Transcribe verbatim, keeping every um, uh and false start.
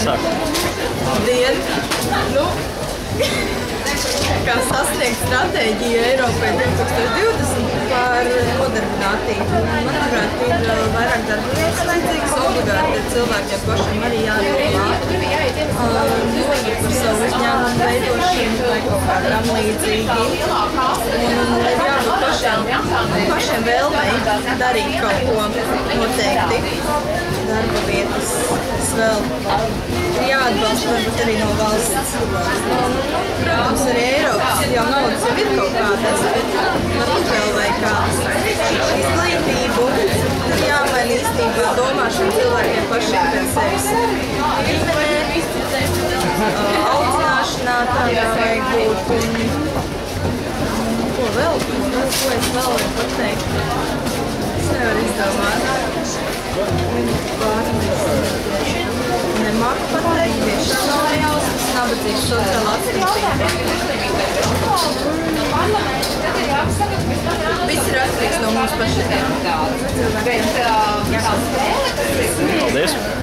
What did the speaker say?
sāk. Dien. Nu, kā sasniegt stratēģiju Eiropai divtūkstoš divdesmit par nodarbinātību. Manuprāt, ir vairāk darba vietas vajadzīgas, obligāti ir cilvēkiem pašiem arī jādomā par savu uzņēmumu veidošanu vai kaut kā tam līdzīgi. Un ir jābūt pašiem, pašiem vēlmei darīt kaut ko noteikti. Darba vietas vēl ir jāatbalsta varbūt arī no valsts. Protams, arī Eiropas jau naudas jau ir kaut kādas, bet varbūt vēl vai kā izglītību jāmaina īstenībā domāšana cilvēkiem pašiem pēc sevis līmenē, audzināšanā tādā vajag būt un ko vēl, ko es vēl varu pateikt. Es nevaru izdomāt. Nemāku pateikt, tiešām nav jausmas, nabadzīgs sociāla attīstība. Viss ir atkarīgs no mums pašiem. Paldies!